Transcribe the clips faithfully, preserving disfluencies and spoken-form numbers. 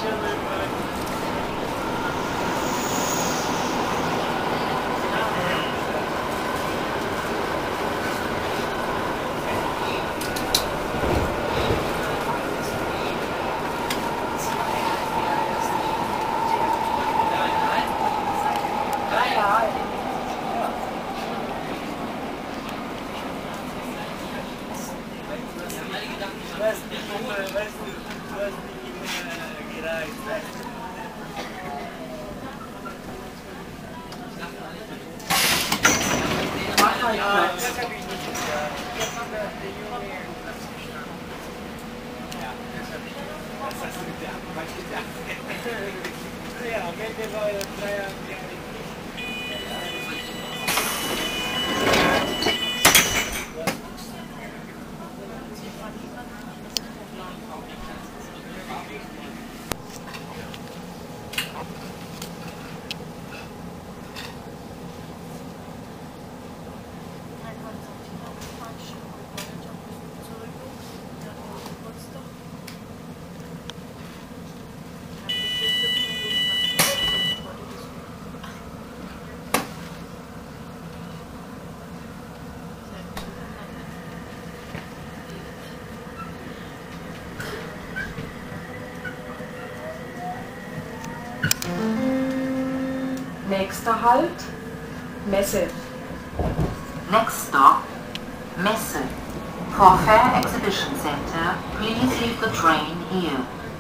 Nächster Halt, Messe. Next stop, Messe. For Fair Exhibition Center, please leave the train here.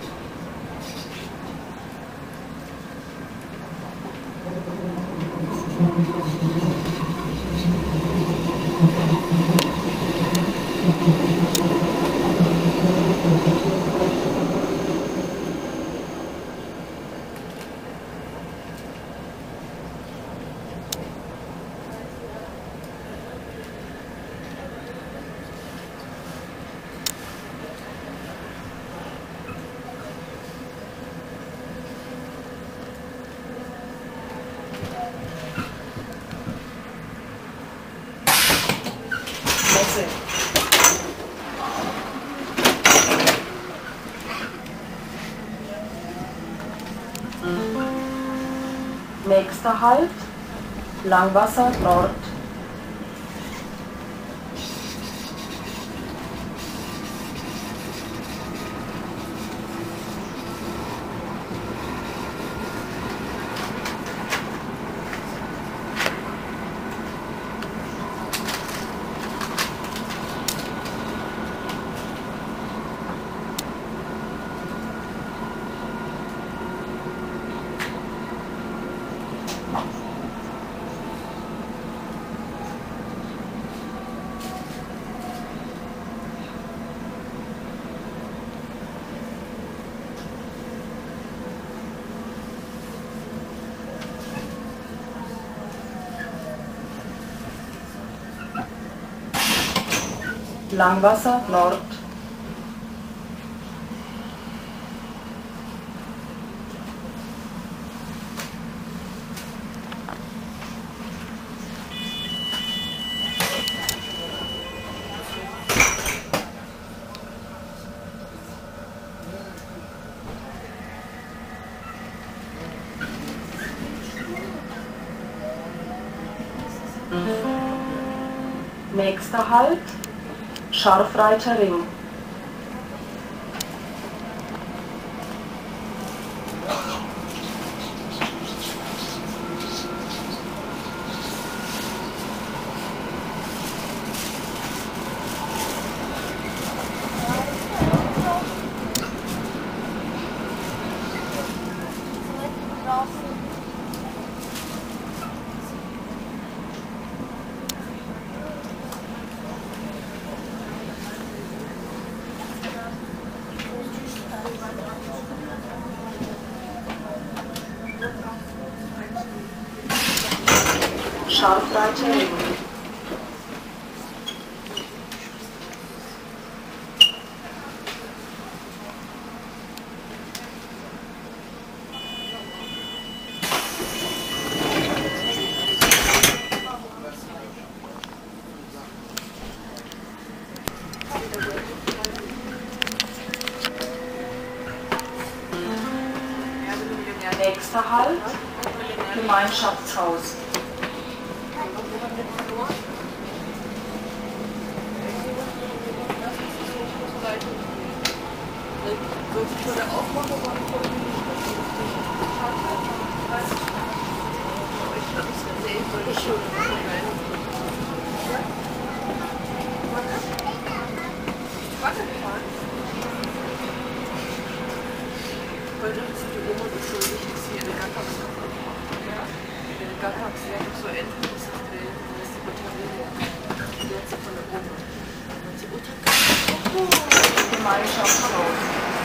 Nächster Halt, Langwasser Nord. Langwasser Nord. Nächster Halt, Scharfreiter Ring. Scharfreiter Ring. Nächster Halt, Gemeinschaftshaus. Heute ist die Oma beschuldigt, dass sie eine Gatax kaputt macht. Eine Gatax, die hat doch so Enten, das ist die, das ist die Batterie. Die hat sie von der Oma. Und sie Mutter Gemeinschaftshaus.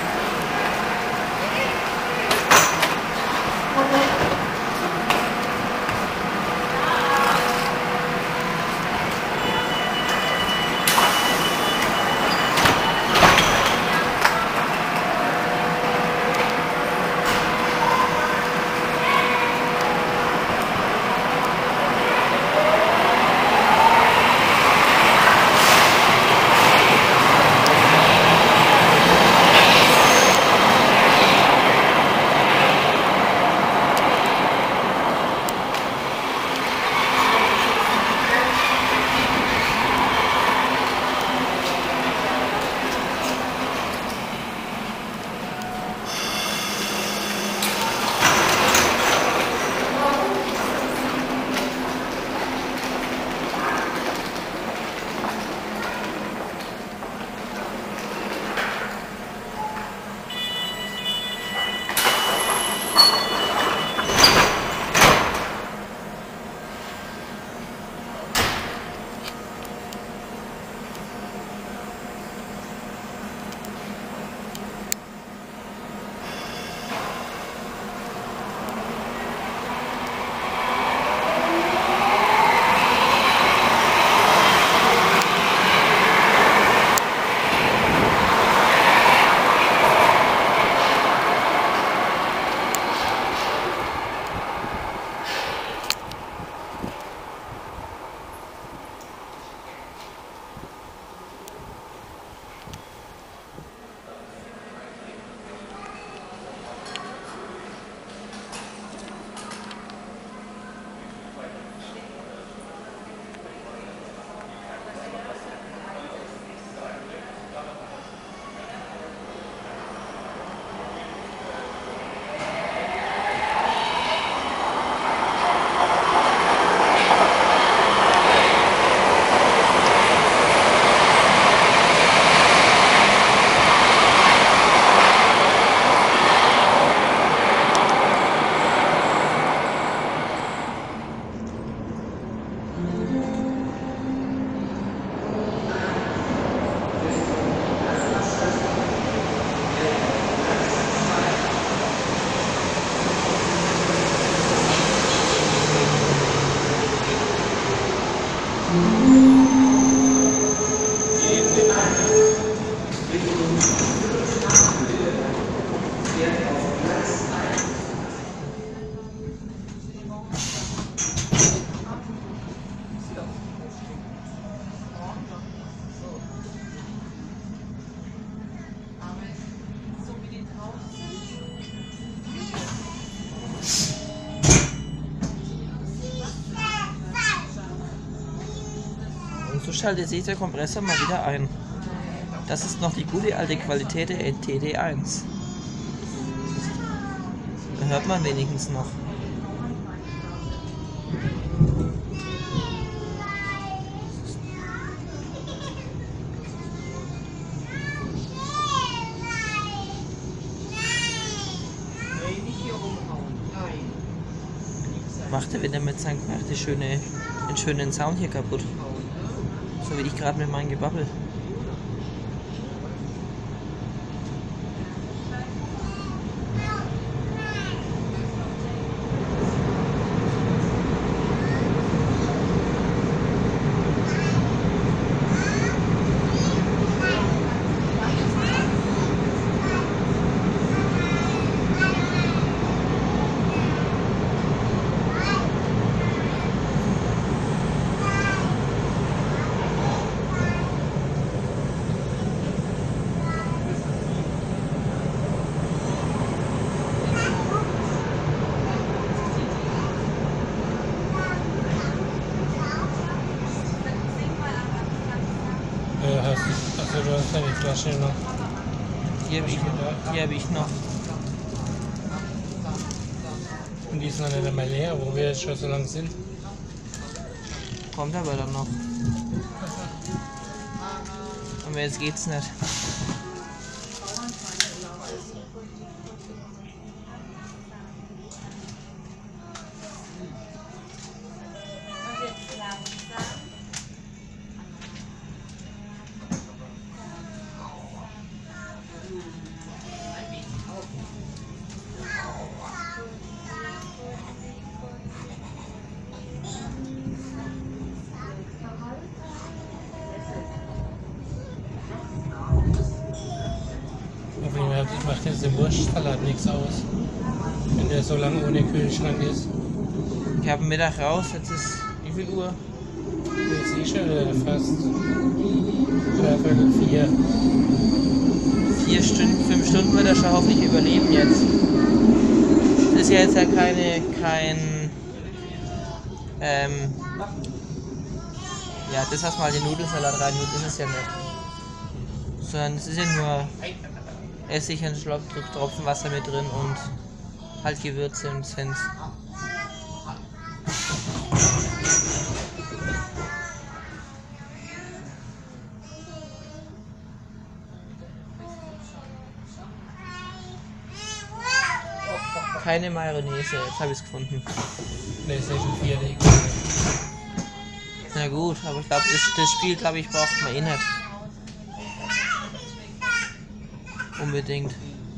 So schaltet sich der Kompressor mal wieder ein. Das ist noch die gute alte Qualität der T D eins. Da hört man wenigstens noch. Macht er wieder mit seinem Quark die schöne, den schönen Sound hier kaputt. So wie ich gerade mit meinem Gebabbel. Flasche noch. Hier habe ich, hier hab ich noch. Und die ist noch nicht einmal leer, wo wir jetzt schon so lang sind. Kommt aber dann noch. Aber jetzt geht's nicht. Auf jeden Fall macht jetzt der Wurstsalat nichts aus, wenn der so lange ohne Kühlschrank ist. Ich habe Mittag raus, jetzt ist wie viel Uhr? Jetzt eh schon wieder fast dreiviertel vier. Vier Stunden, fünf Stunden wird er schon hoffentlich überleben jetzt. Das ist ja jetzt ja keine, kein, ähm, ja, das, was mal den Nudelsalat rein tut, ist es ja nicht. Sondern es ist ja nur Essig, ein Schluck Tropfen Wasser mit drin und halt Gewürze und Senf. Keine Mayonnaise, jetzt habe ich es gefunden. PlayStation vier liegt. Na gut, aber ich glaube, das, das Spiel, glaube ich, braucht man eh nicht. Unbedingt.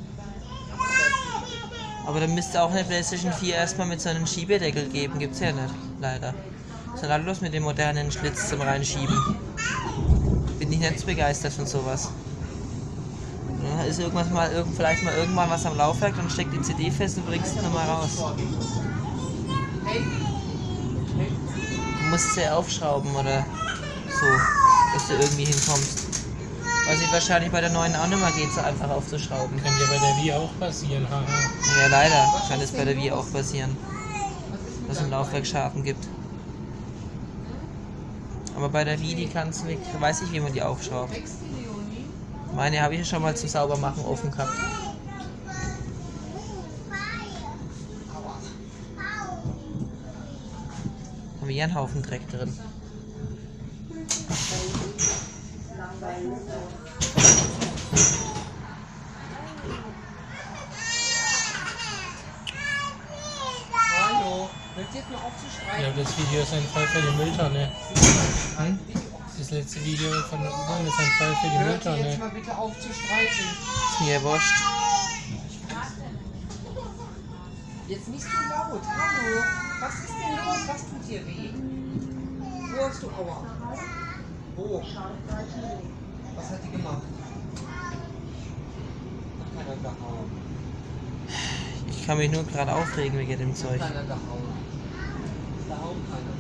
Aber dann müsste auch eine PlayStation vier erstmal mit so einem Schiebedeckel geben, gibt's ja nicht, leider. Sondern bloß mit dem modernen Schlitz zum Reinschieben. Bin ich nicht so begeistert von sowas. Ja, ist irgendwas mal, irgend, vielleicht mal irgendwann was am Laufwerk, dann steckt die C D fest und bringst es nochmal raus. Du musst es ja aufschrauben oder so, dass du irgendwie hinkommst. Was ich wahrscheinlich bei der neuen auch nicht mehr geht, so einfach aufzuschrauben. Kann ja bei der Wii auch passieren, haha. Ja, leider kann es bei der Wii auch passieren, dass es im Laufwerk Schaden gibt. Aber bei der Wii, die kannst du wirklich, weiß ich, wie man die aufschraubt. Meine habe ich ja schon mal zum Saubermachen offen gehabt. Haben wir hier einen Haufen Dreck drin. Hallo, hört jetzt mal auf zu schreien? Ja, das Video ist ein Fall für die Mülltonne. Hm? Das letzte Video von der U-Bahn ist ein Fall für die Hört ihr jetzt Mülltonne. mal bitte auf zu streiten. Ist mir wurscht. Jetzt nicht so laut. Hallo, was ist denn los? Was tut dir weh? Wo hast du Aua? Wo? Was hat die gemacht? Hat keiner gehauen. Ich kann mich nur gerade aufregen wegen dem Zeug. Hat keiner gehauen. Da haut keiner.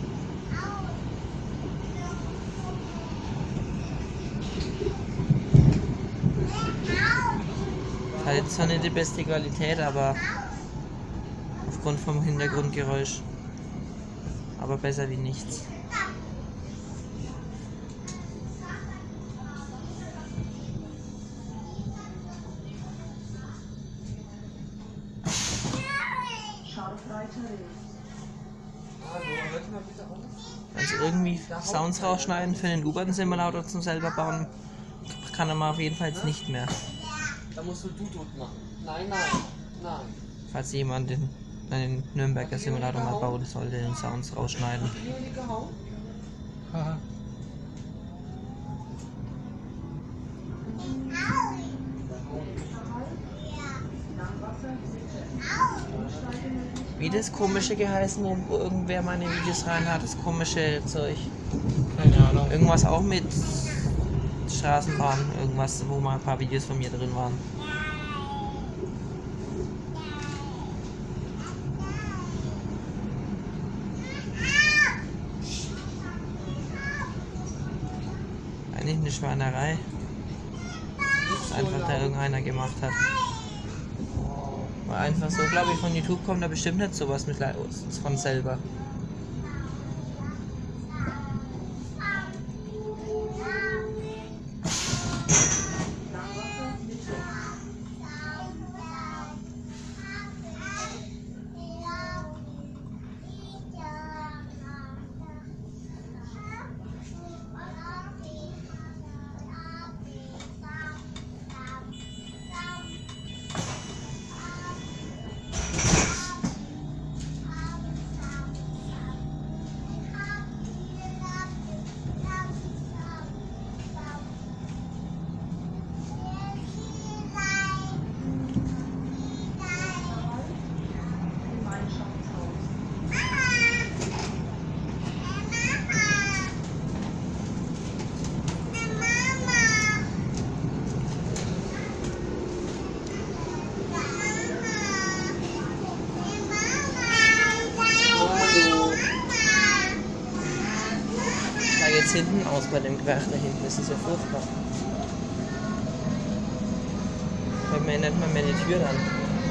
Hat jetzt zwar nicht die beste Qualität, aber aufgrund vom Hintergrundgeräusch. Aber besser wie nichts. Hallo, hört mal bitte auf. Also irgendwie Sounds rausschneiden für den U-Bahn-Simulator zum selber bauen, kann er mal auf jeden Fall jetzt nicht mehr. Da musst du Dudut machen. Nein, nein, nein. Falls jemand den, den Nürnberger Simulator mal bauen sollte, den Sounds rausschneiden. Hat die Juli gehauen? Haha. Wie das komische geheißen, wo, wo irgendwer meine Videos rein hat, das komische Zeug. Keine Ahnung. Irgendwas auch mit Straßenbahn, irgendwas, wo mal ein paar Videos von mir drin waren. Eigentlich eine Schweinerei, was einfach da irgendeiner gemacht hat. Weil einfach so, glaube ich, von YouTube kommt da bestimmt nicht sowas mit Le- von selber. sieht's hinten aus bei dem Gewerk da hinten? Das ist ja furchtbar. Fällt mir nicht mal mehr die Tür an.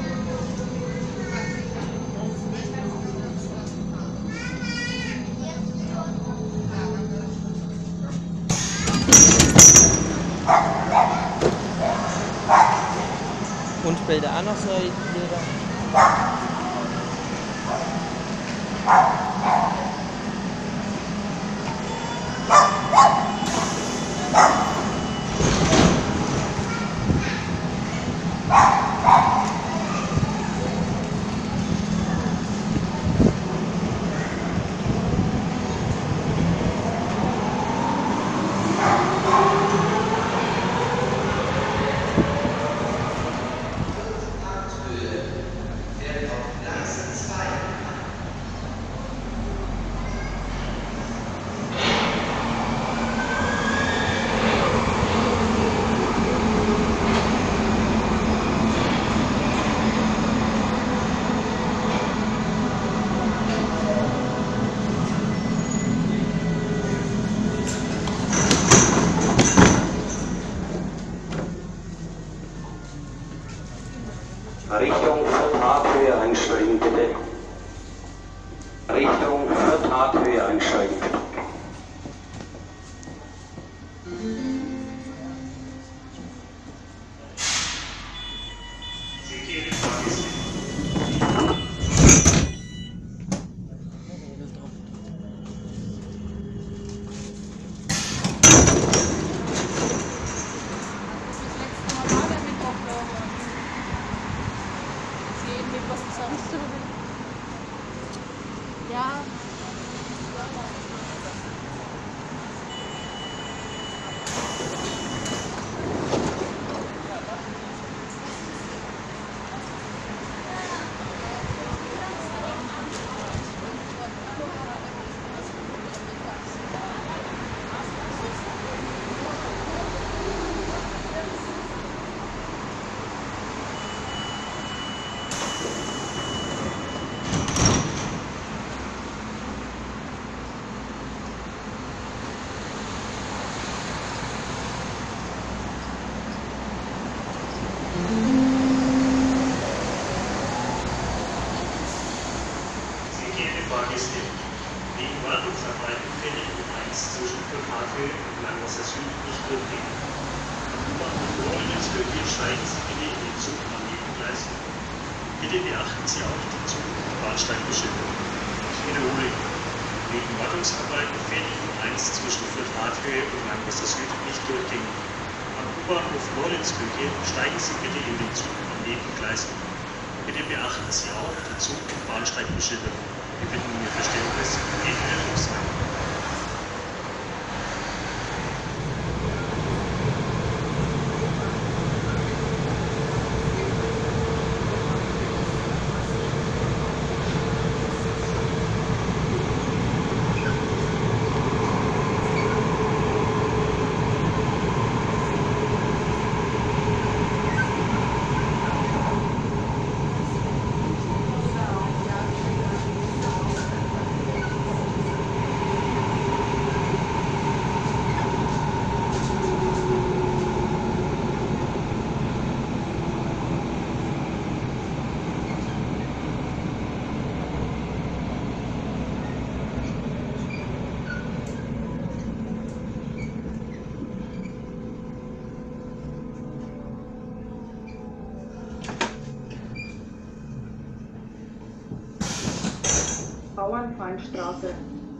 Und Bilder auch noch so Lieder. Richtung Viertathöhe einsteigen, bitte. Richtung Viertathöhe einsteigen, bitte. Ja. Fahrgäste. Wegen Wartungsarbeiten fällig um eins zwischen Viertathöhe und Langwasser Süd nicht durchgehen. Am U-Bahnhof Rollensbürger steigen Sie bitte in den Zug am Nebengleis. Bitte beachten Sie auch die Zug- und Bahnsteigbeschilderung. Ich wiederhole. Wegen Wartungsarbeiten fällig um eins zwischen Viertathöhe und Langwasser Süd nicht durchgehen. Am U-Bahnhof Rollensbürger steigen Sie bitte in den Zug am Nebengleis. Bitte beachten Sie auch die Zug- und Bahnsteigbeschilderung. Wir bitten um Ihr Verständnis. Geht wieder los sein. Bauernfeindstraße.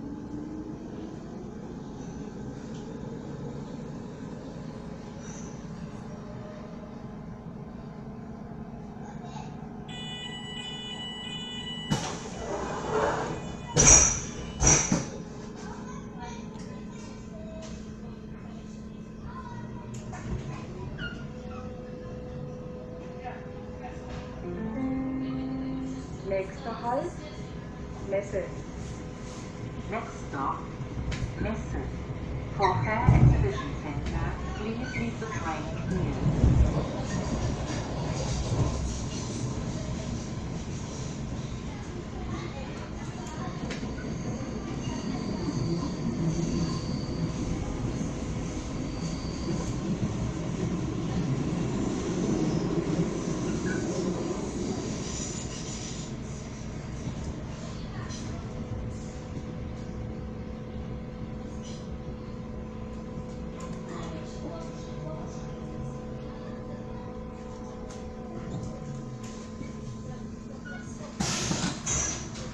Nächster Halt, Messe. Next stop, Messe. For Fair Exhibition Center, please leave the train new.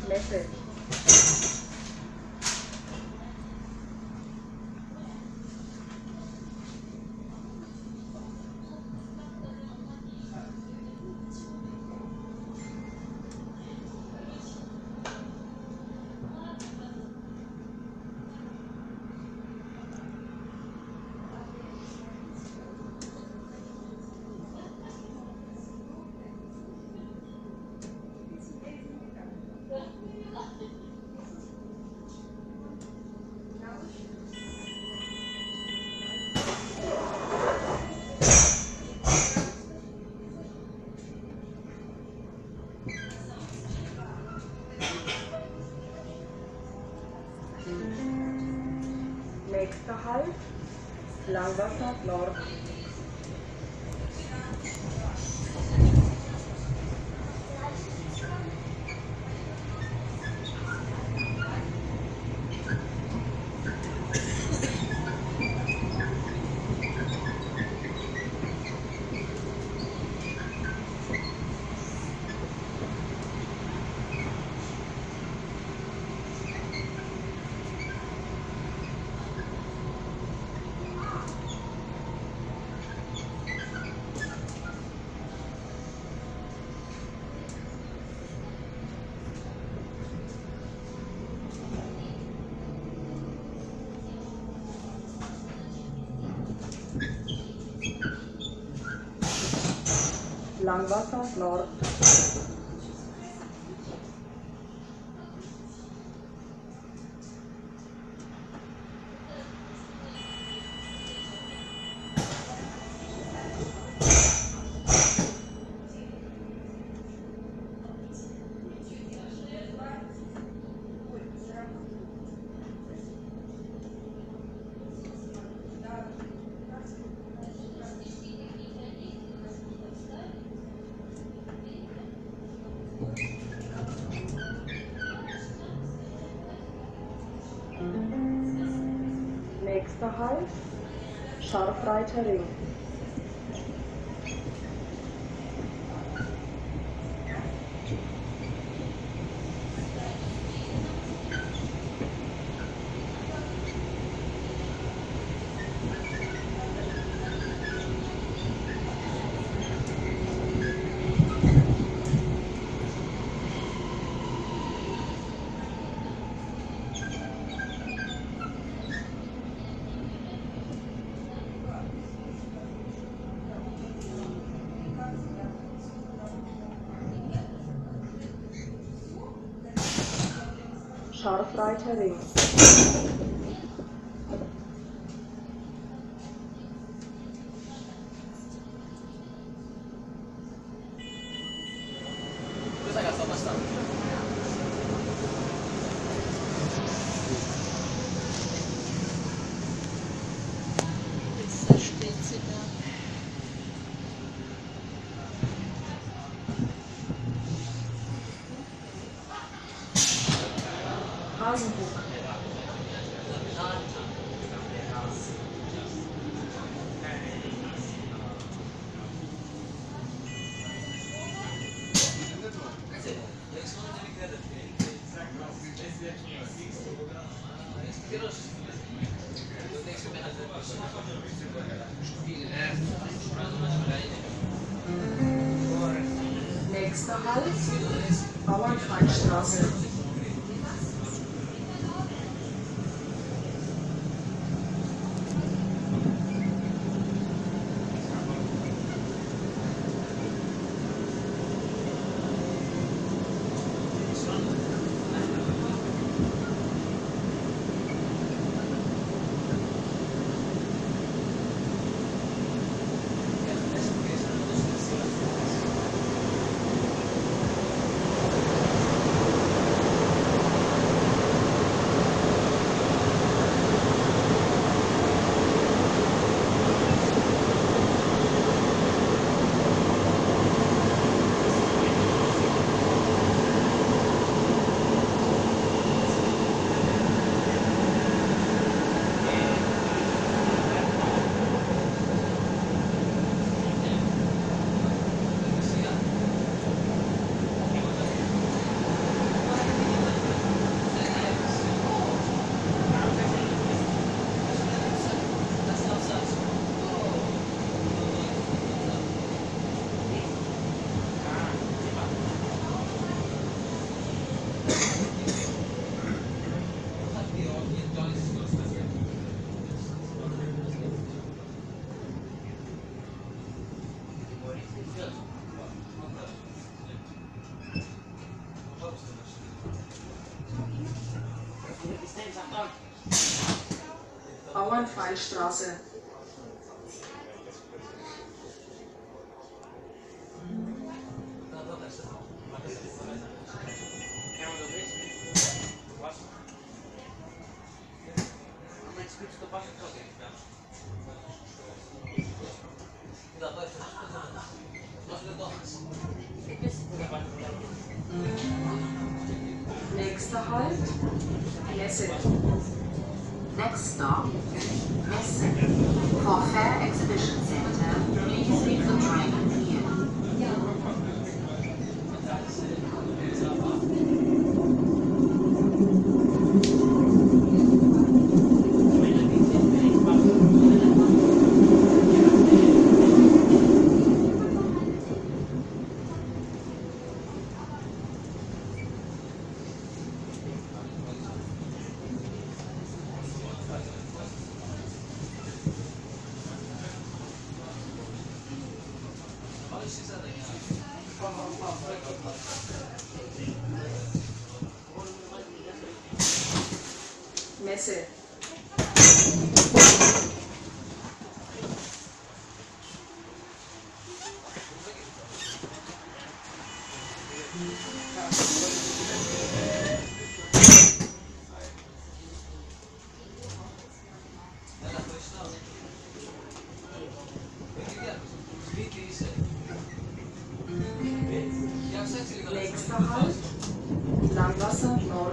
Messe. Nächster Halt, Langwasser Nord. Langwasser Nord. Nächster Halt, Scharfreiter Ring. Scharfreiter Ring. Hasenbuch. Nächster Halt, Bauernfeindstraße. Weinstraße. Nächster Halt, Messe. Next stop, Messe. For Fair Exhibition Center, please leave the train here. Messe. Nächster Halt, Langwasser Nord.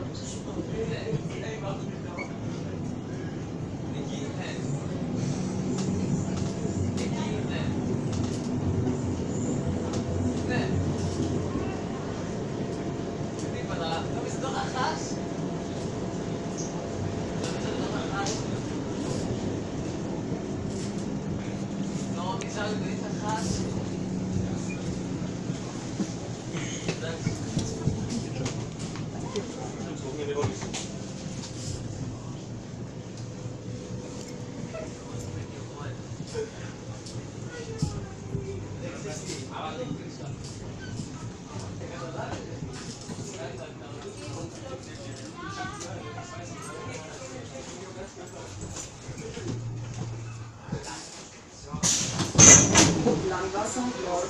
Langwasser Nord.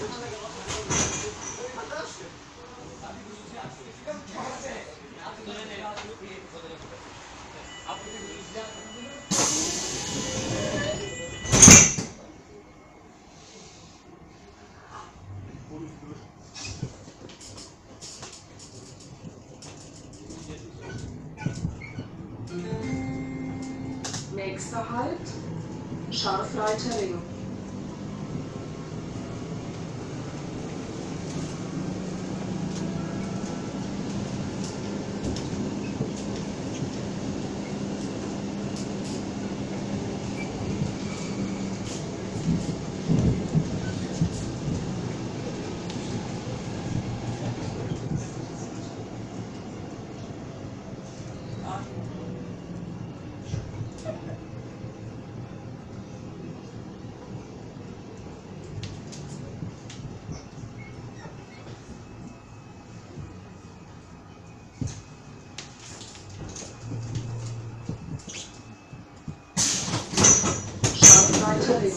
Nächster Halt, Scharfreiterring. Scharfreiterring.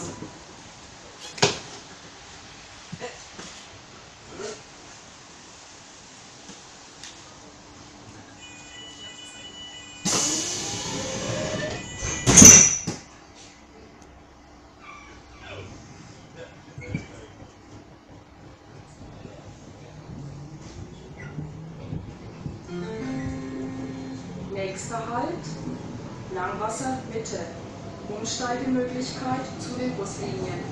Nächster Halt, Langwasser Mitte. Umsteigemöglichkeit zu den Buslinien.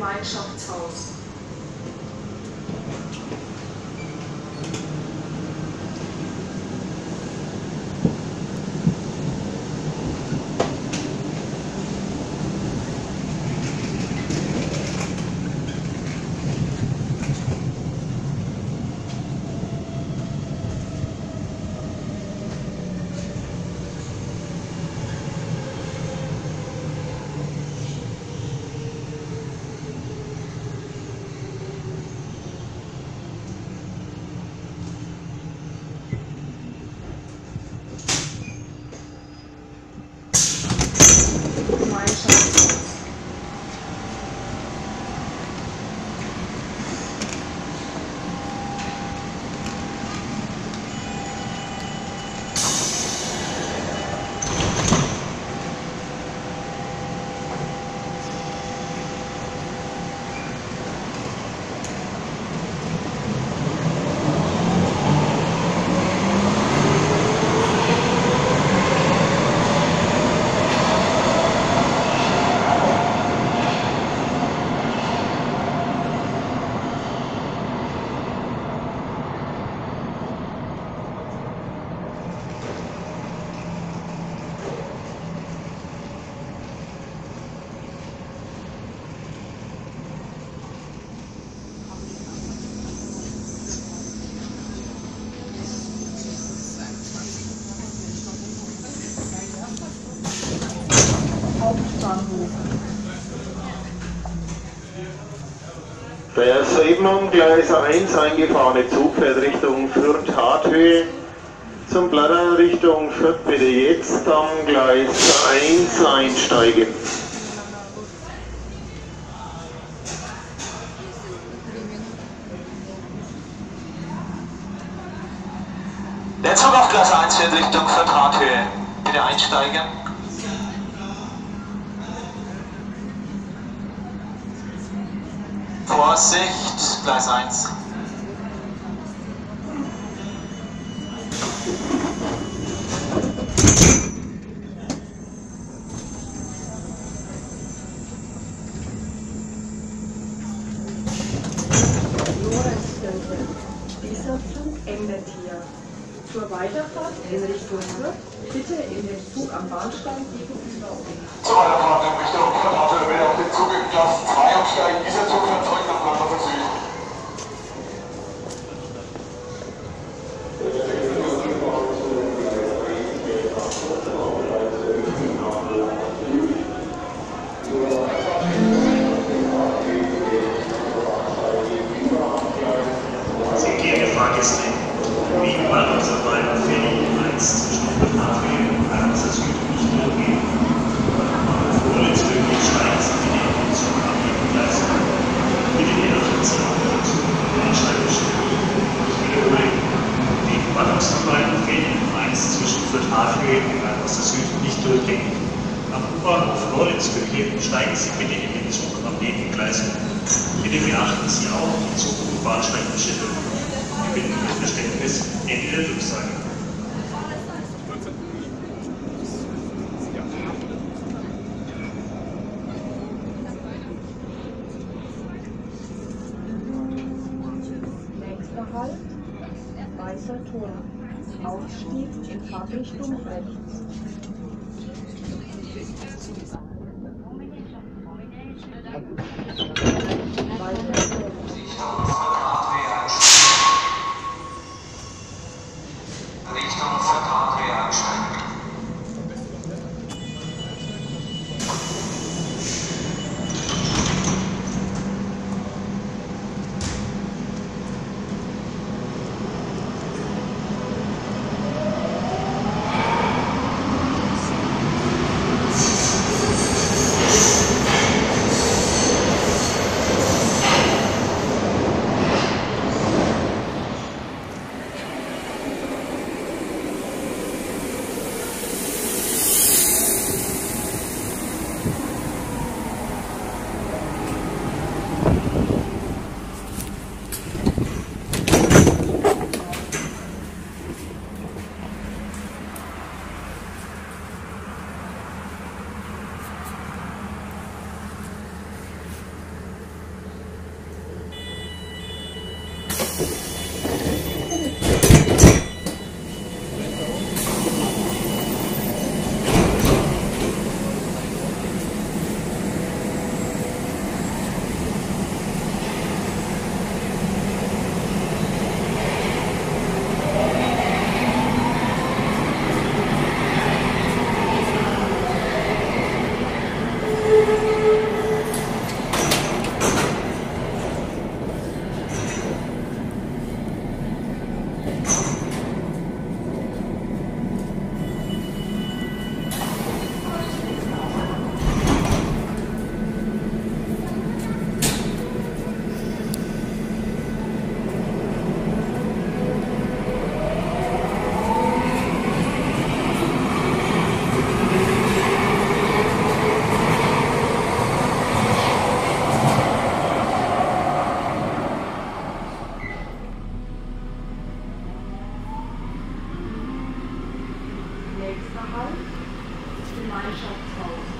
Gemeinschaftshaus. Der soeben um Gleis eins eingefahrene Zug fährt Richtung Fürth-Harthöhe. Zum Bladder Richtung Fürth bitte jetzt am Gleis eins einsteigen. Der Zug auf Gleis eins fährt Richtung Fürth-Harthöhe. Bitte einsteigen. Vorsicht, Gleis eins. Dieser Zug endet hier. Zur Weiterfahrt in Richtung Fürth bitte in den Zug am Bahnsteig gegenüber umsteigen. Zur Weiterfahrt in Richtung Fürth-Harthöhe bitte auf den Zug in Gleis zwei umsteigen. Dieser Zug fährt zurück nach Landwasser Süd. Sehr geehrte Fahrgäste, wie im Waldungsverband für die eins zwischen Fürth-Harthöhe und Landwasser Süd nicht durchgehen. Vorletztmöglich steigen Sie bitte in den Zug ab jedem Gleis ein. Bitte beachten Sie auch den Zug an der Einsteigestelle. Ich wiederhole, wegen Waldungsverband für die eins zwischen Fürth-Harthöhe und Landwasser Süd nicht durchgehen. Am U-Bahnhof Loritzkirche steigen Sie bitte in den Zug am Nebengleis ein. Bitte beachten Sie auch die Zug- und Bahnsteigbeschilderung. Wir bitten um Verständnis. Ende der Durchsage. Nächster Halt, Weißer Turm. Aufstieg in Fahrtrichtung rechts. Weißer Turm. Richtung Fürth-Harthöhe einsteigen. Nächster Halt, Gemeinschaftshaus.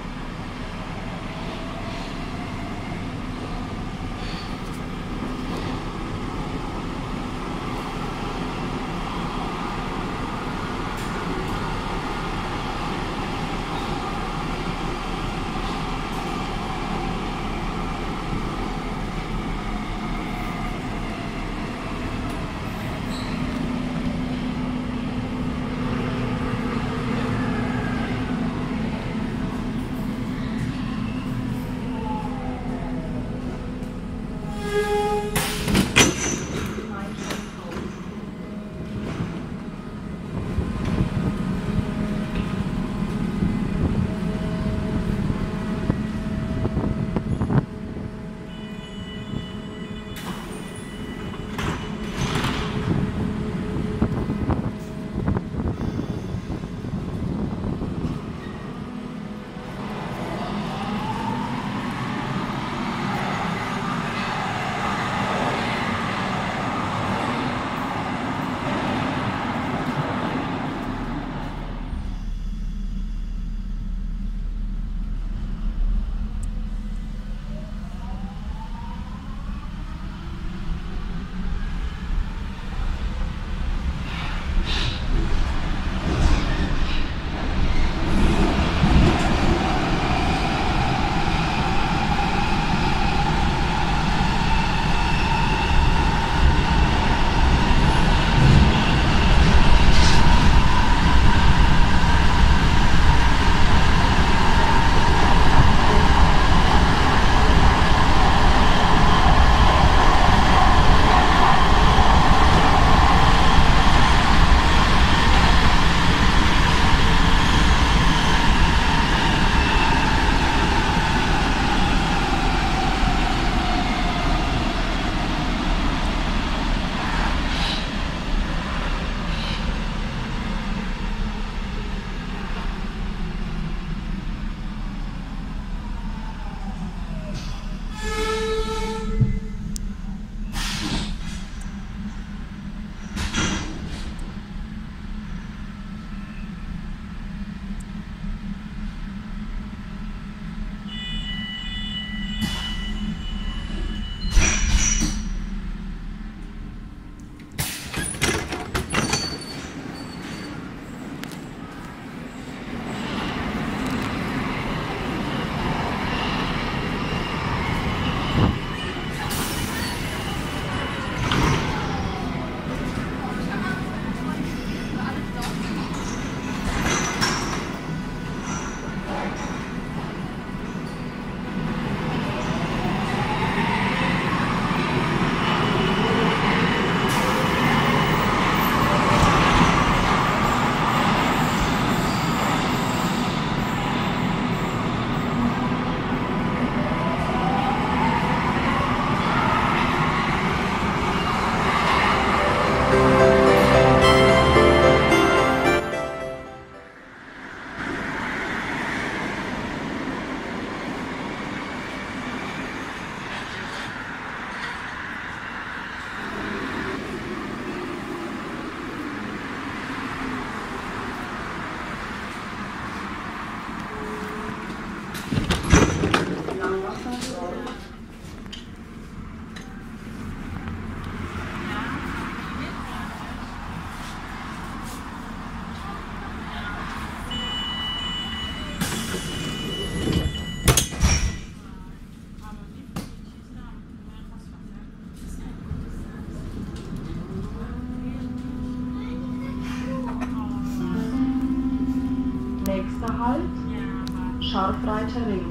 Scharfreiterring.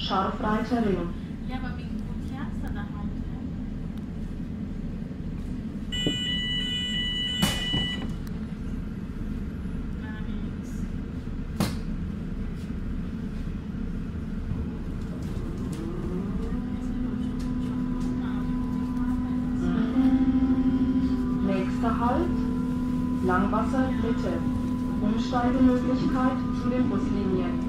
Scharfreiter Ring. Ja, aber wegen wo fährst du nach Hause? Nächster Halt, Langwasser Mitte. Umsteigemöglichkeit zu den Buslinien.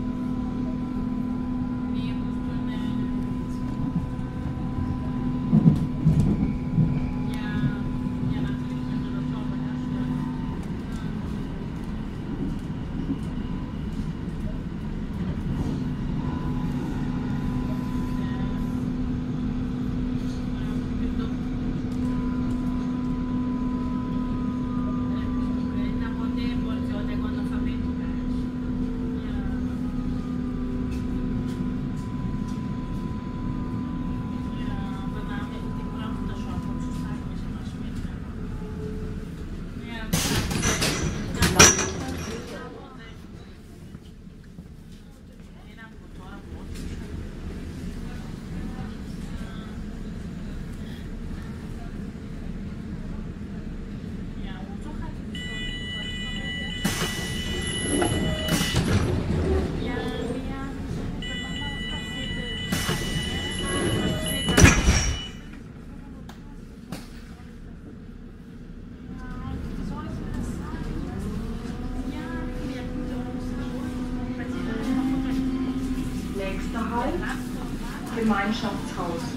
Nächster Halt, Gemeinschaftshaus.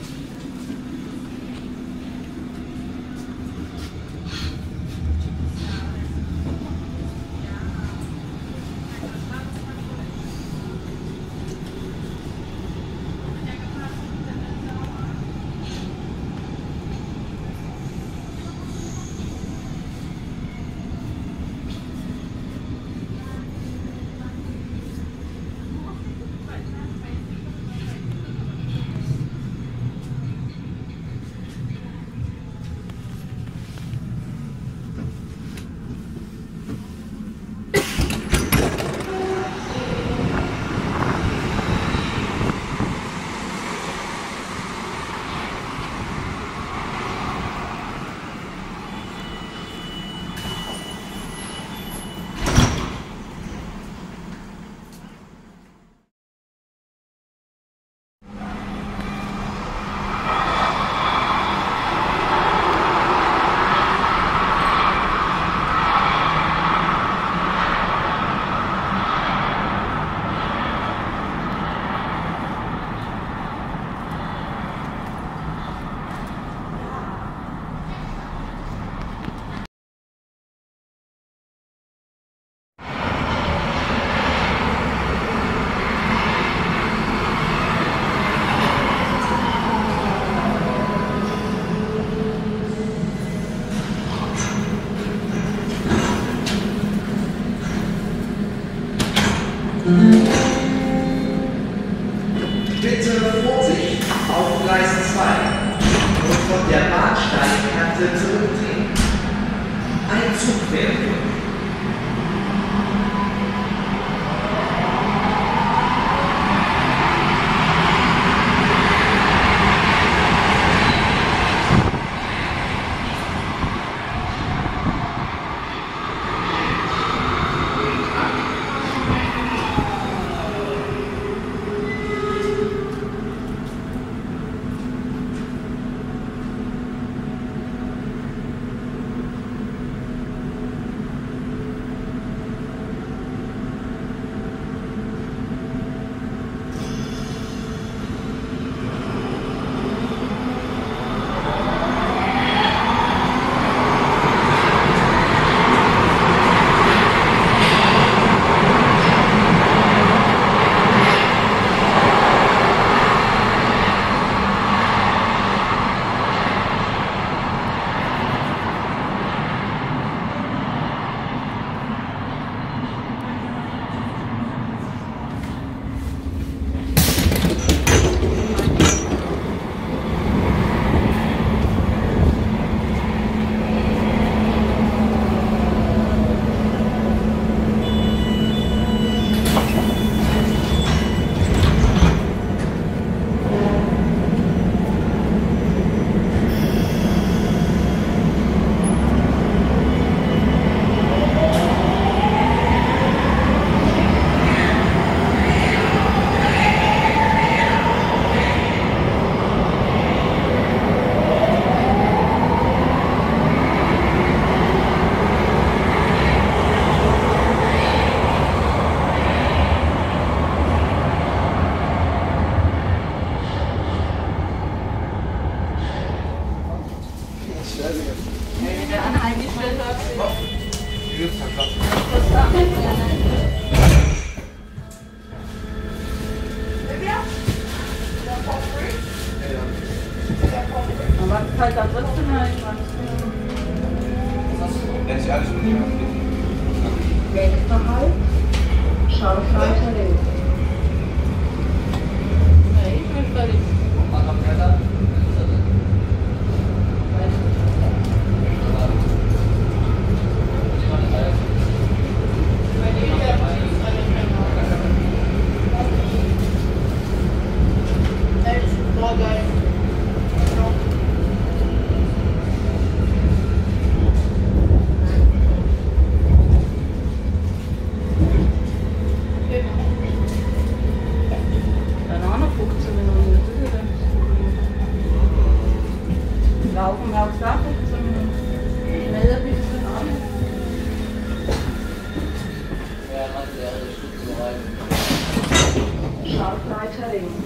Bitte Vorsicht auf Gleis zwei und von der Bahnsteigkante zurückdrehen. Ein Zug fährt durch. Schaltleiter links.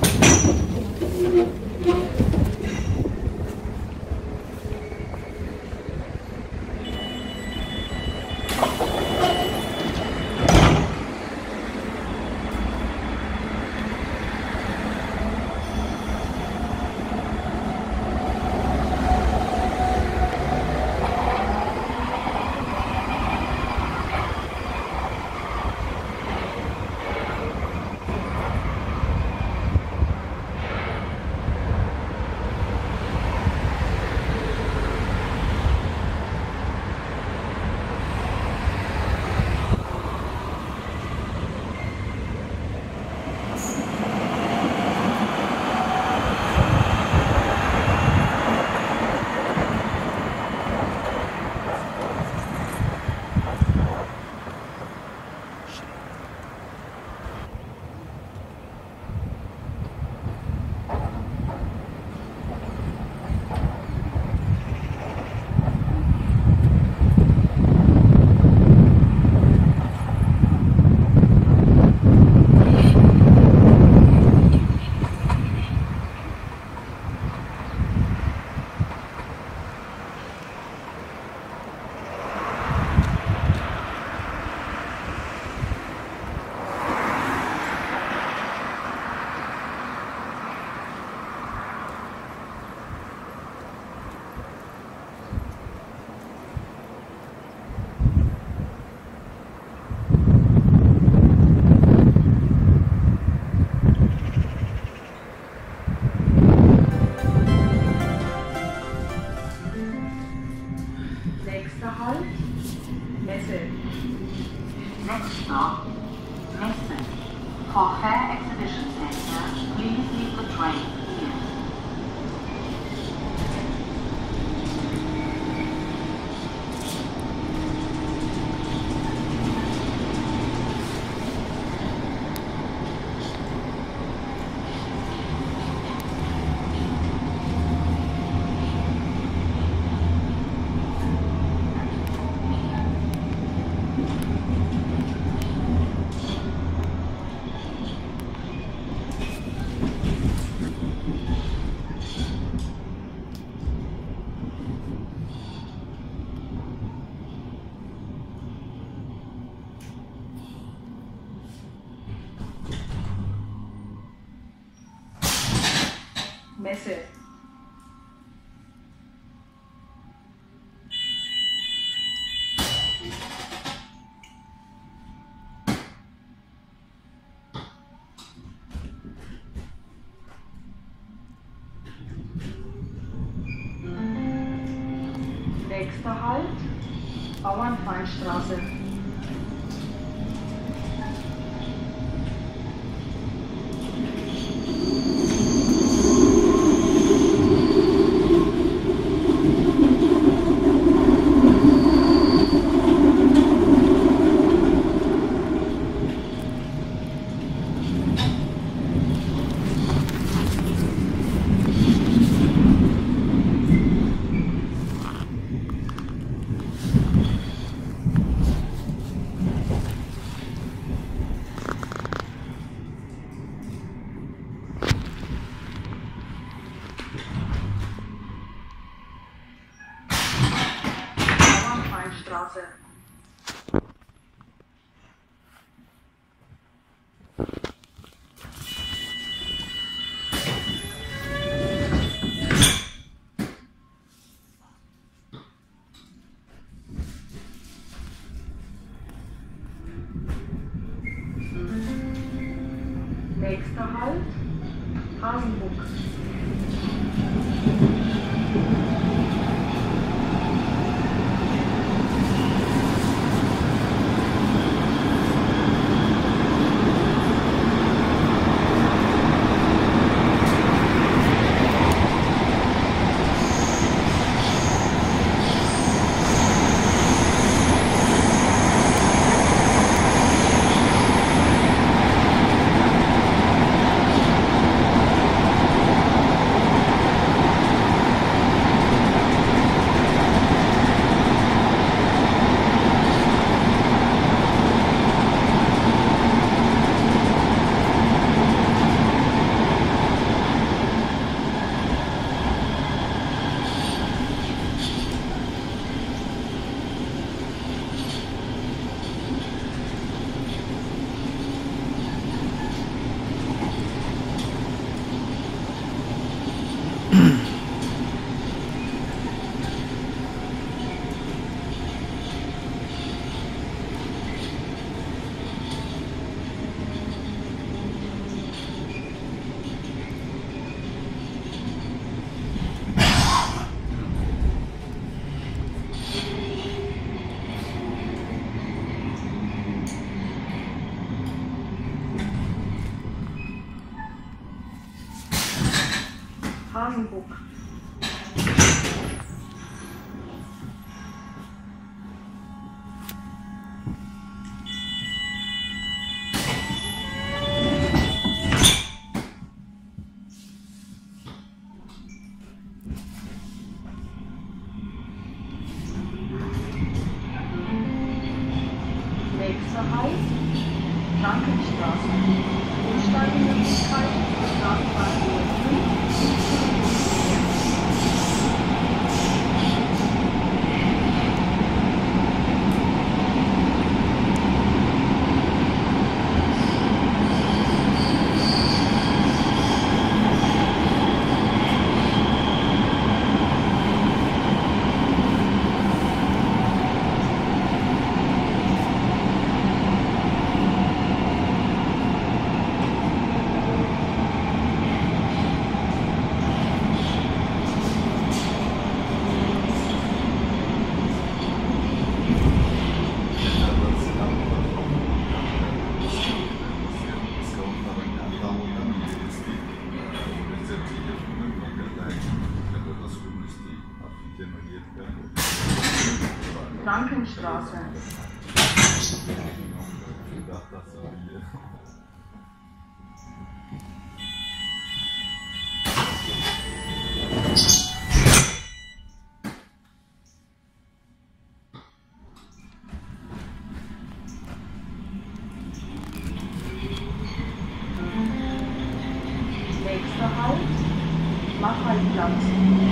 Next stop, Messe. For Fair Exhibition Center, please leave the train here. Messe. Nächster Halt, Bauernfeinstraße. Straße. Nächster Halt, Hasenbuck. Hagenbuck. Nächster Halt, Frankenstraße. Umsteigemöglichkeit, Straßenbahn Frankenstraße. Nächster Halt, Machhaltplatz.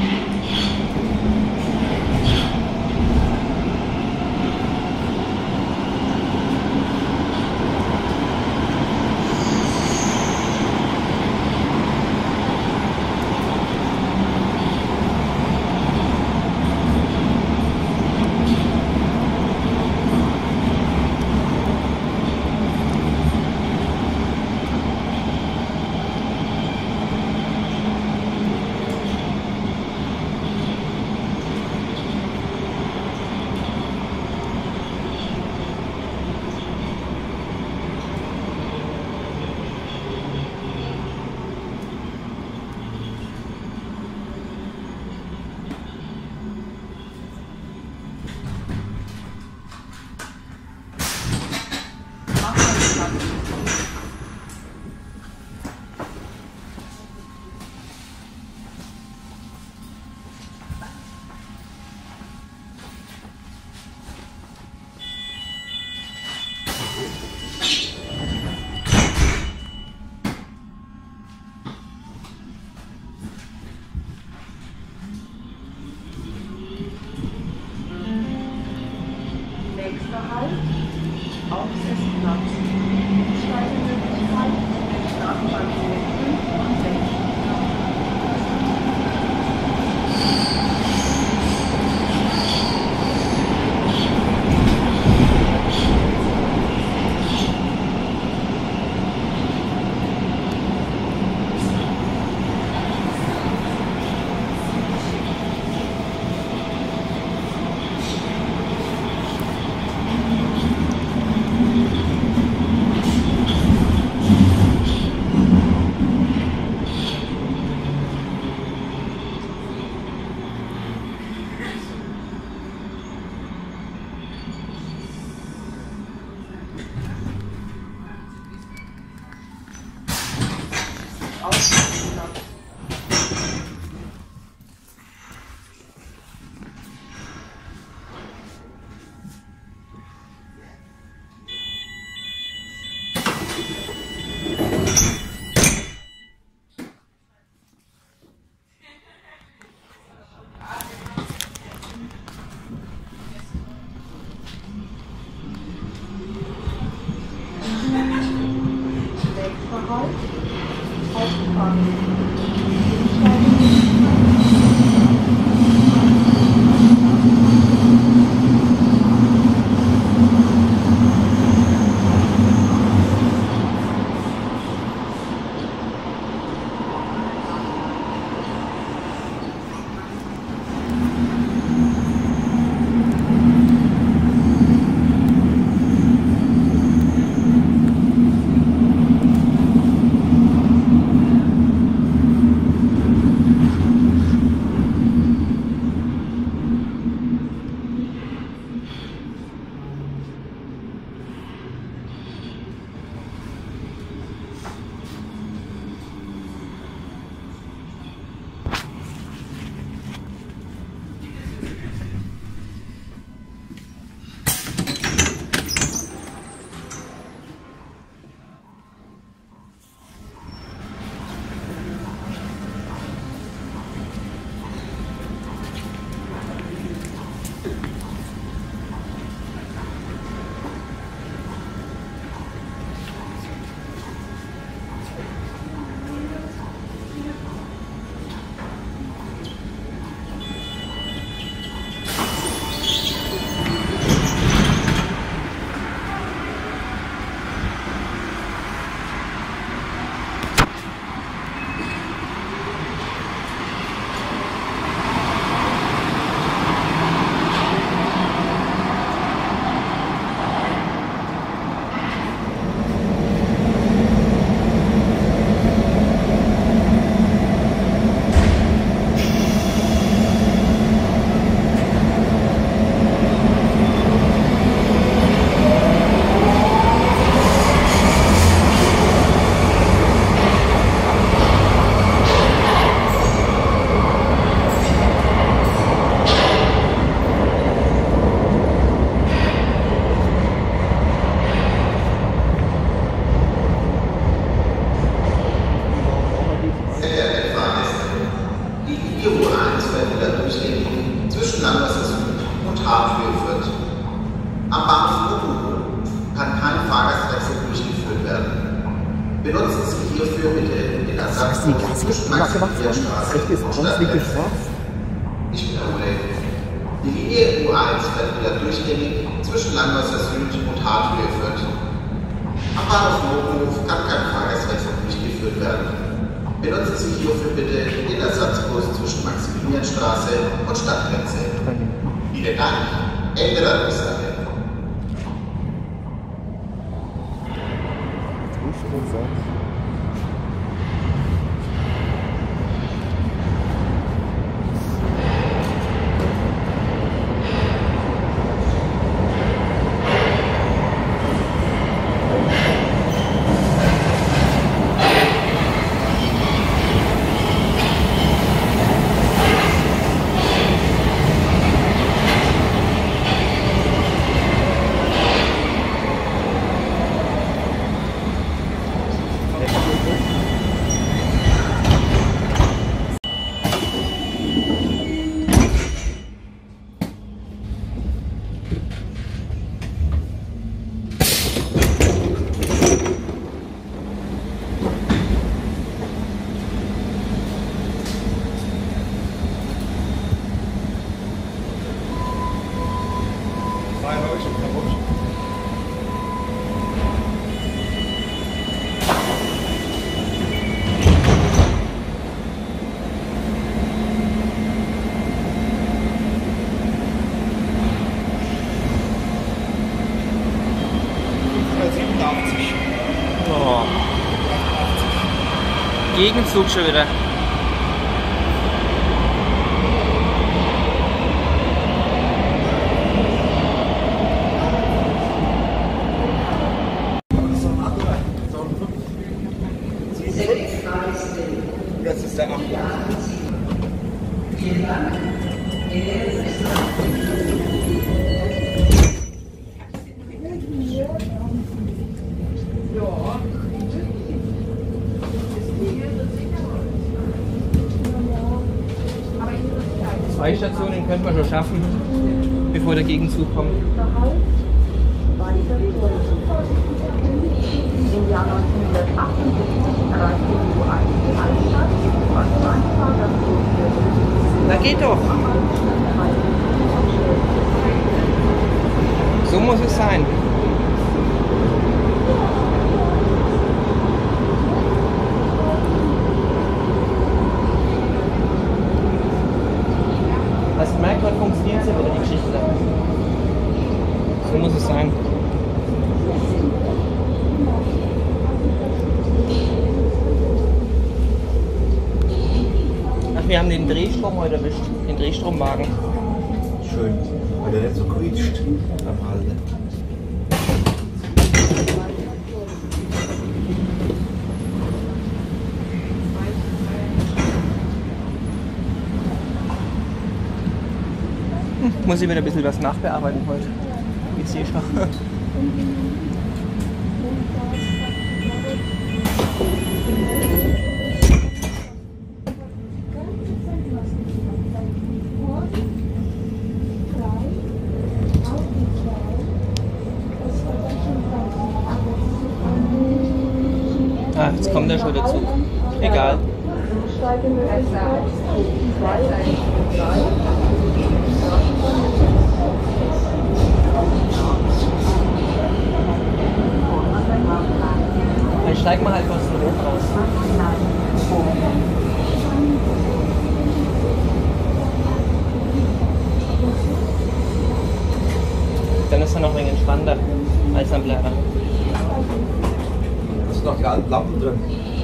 Nächster Halt, Aufsetzplatz. Umsteigemöglichkeit, Straßenbahn fünf und sechs. die Gas gemacht worden? Das rechte ist braun, linke schwarz. Ich wiederhole. Die Linie U eins wird wieder durchgängig zwischen Langwasser Süd und Harthöhe führt. Am Bahnhof Notenhof kann kein Fahrgastwechsel durchgeführt werden. Benutzen Sie hierfür bitte den Ersatzbus zwischen Maximilianstraße und Stadtgrenze. Vielen Dank. Ende der Durchsage. Oh. Gegenzug schon wieder. Das ist der achte. Vielen Dank. Zwei Stationen könnte man schon schaffen, bevor der Gegenzug kommt. Im Jahr neunzehnhundertachtundsiebzig erreichte die U eins die Altstadt und manchmal das Na geht doch! So muss es sein. Hast du gemerkt, heute funktioniert es ja wieder, die Geschichte. So muss es sein. Ach, wir haben den Drehstrom heute erwischt, den Drehstromwagen. Schön, weil der nicht so quietscht beim Halten. Muss ich wieder ein bisschen was nachbearbeiten heute. Ich sehe schon. Ah, jetzt kommt ja schon der Zug. Egal. Dann steigen wir halt aus dem Hof raus. Dann ist er noch ein wenig entspannter als am Lehrer. Da sind noch gerade Lampen drin.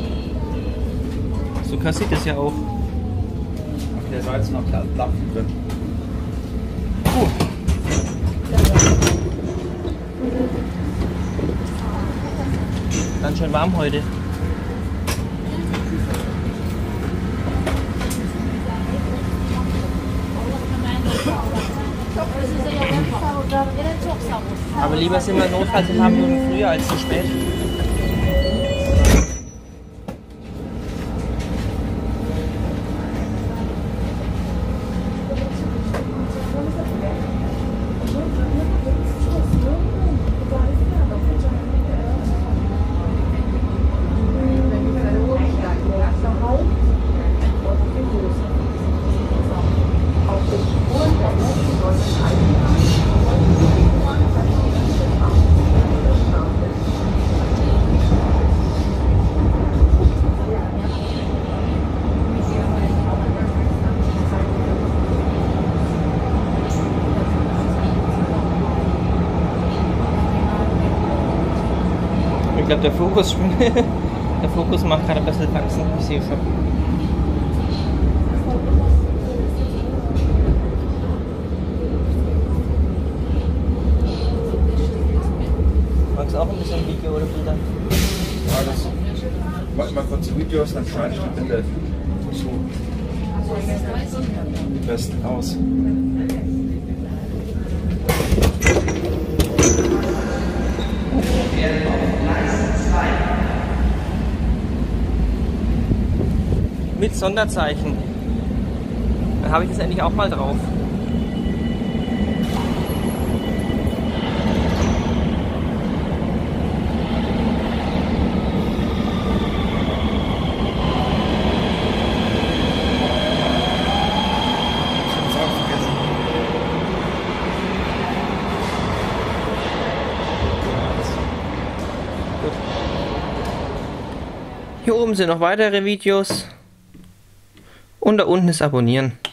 So kassiert das ja auch. Auf der Seite sind noch gerade Lampen drin. Puh. Ganz schön warm heute. Aber lieber sind wir notfalls ein paar Minuten früher als zu spät. Erster Halt, Der Fokus, der Fokus macht gerade ein bisschen Faxen, ich sehe schon. Magst du auch ein bisschen Video oder Bilder? Ja, das. Mach mal kurz Videos, dann schneide ich die Bilder so am besten aus. Mit Sonderzeichen. Dann habe ich das endlich auch mal drauf. Hier oben sind noch weitere Videos und da unten ist Abonnieren.